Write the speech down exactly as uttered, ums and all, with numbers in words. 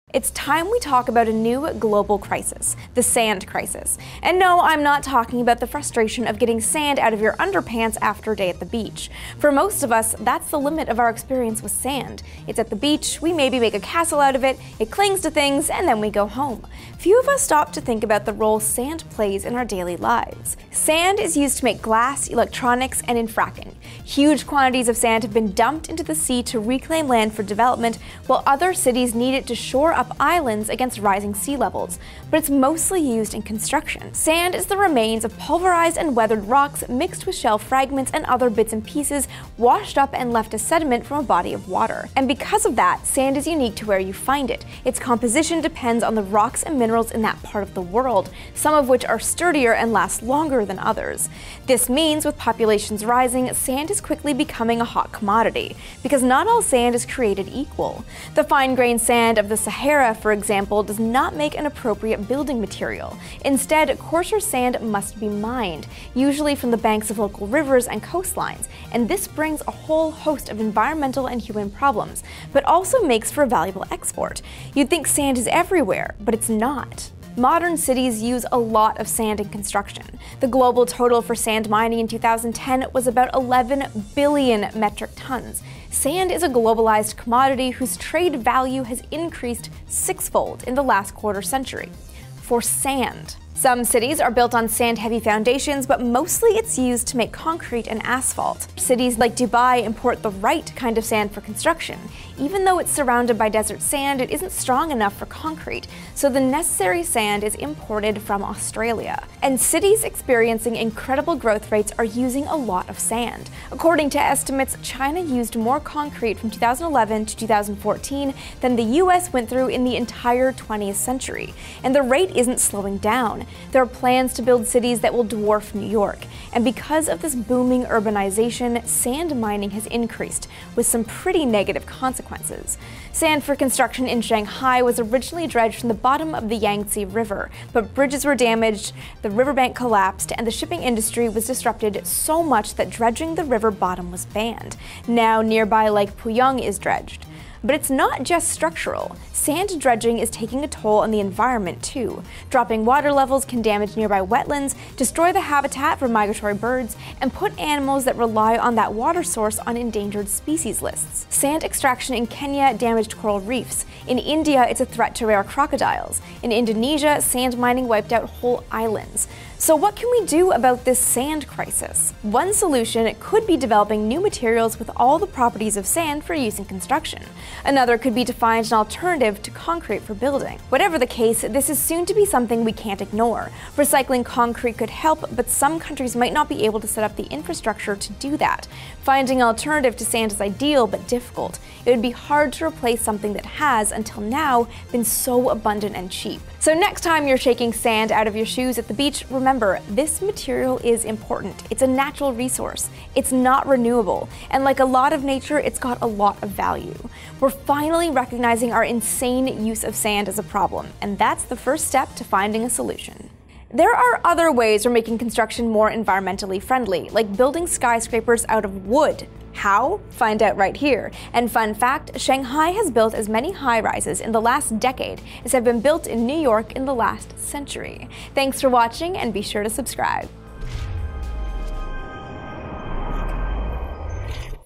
It's time we talk about a new global crisis, the sand crisis. And no, I'm not talking about the frustration of getting sand out of your underpants after a day at the beach. For most of us, that's the limit of our experience with sand. It's at the beach, we maybe make a castle out of it, it clings to things, and then we go home. Few of us stop to think about the role sand plays in our daily lives. Sand is used to make glass, electronics, and in fracking. Huge quantities of sand have been dumped into the sea to reclaim land for development, while other cities need it to shore up islands against rising sea levels, but it's mostly used in construction. Sand is the remains of pulverized and weathered rocks mixed with shell fragments and other bits and pieces washed up and left as sediment from a body of water. And because of that, sand is unique to where you find it. Its composition depends on the rocks and minerals in that part of the world, some of which are sturdier and last longer than others. This means with populations rising, sand is quickly becoming a hot commodity, because not all sand is created equal. The fine-grained sand of the Sahara, for example, does not make an appropriate building material. Instead, coarser sand must be mined, usually from the banks of local rivers and coastlines, and this brings a whole host of environmental and human problems, but also makes for a valuable export. You'd think sand is everywhere, but it's not. Modern cities use a lot of sand in construction. The global total for sand mining in two thousand ten was about eleven billion metric tons. Sand is a globalized commodity whose trade value has increased sixfold in the last quarter century. For sand. Some cities are built on sand-heavy foundations, but mostly it's used to make concrete and asphalt. Cities like Dubai import the right kind of sand for construction. Even though it's surrounded by desert sand, it isn't strong enough for concrete, so the necessary sand is imported from Australia. And cities experiencing incredible growth rates are using a lot of sand. According to estimates, China used more concrete from two thousand eleven to two thousand fourteen than the U S went through in the entire twentieth century. And the rate isn't slowing down. There are plans to build cities that will dwarf New York, and because of this booming urbanization, sand mining has increased, with some pretty negative consequences. Sand for construction in Shanghai was originally dredged from the bottom of the Yangtze River, but bridges were damaged, the riverbank collapsed, and the shipping industry was disrupted so much that dredging the river bottom was banned. Now nearby Lake Puyang is dredged. But it's not just structural. Sand dredging is taking a toll on the environment too. Dropping water levels can damage nearby wetlands, destroy the habitat for migratory birds, and put animals that rely on that water source on endangered species lists. Sand extraction in Kenya damaged coral reefs. In India, it's a threat to rare crocodiles. In Indonesia, sand mining wiped out whole islands. So what can we do about this sand crisis? One solution could be developing new materials with all the properties of sand for use in construction. Another could be to find an alternative to concrete for building. Whatever the case, this is soon to be something we can't ignore. Recycling concrete could help, but some countries might not be able to set up the infrastructure to do that. Finding an alternative to sand is ideal, but difficult. It would be hard to replace something that has, until now, been so abundant and cheap. So next time you're shaking sand out of your shoes at the beach, remember, this material is important. It's a natural resource. It's not renewable. And like a lot of nature, it's got a lot of value. We're finally recognizing our insane use of sand as a problem, and that's the first step to finding a solution. There are other ways we're making construction more environmentally friendly, like building skyscrapers out of wood. How? Find out right here. And fun fact, Shanghai has built as many high-rises in the last decade as have been built in New York in the last century. Thanks for watching, and be sure to subscribe.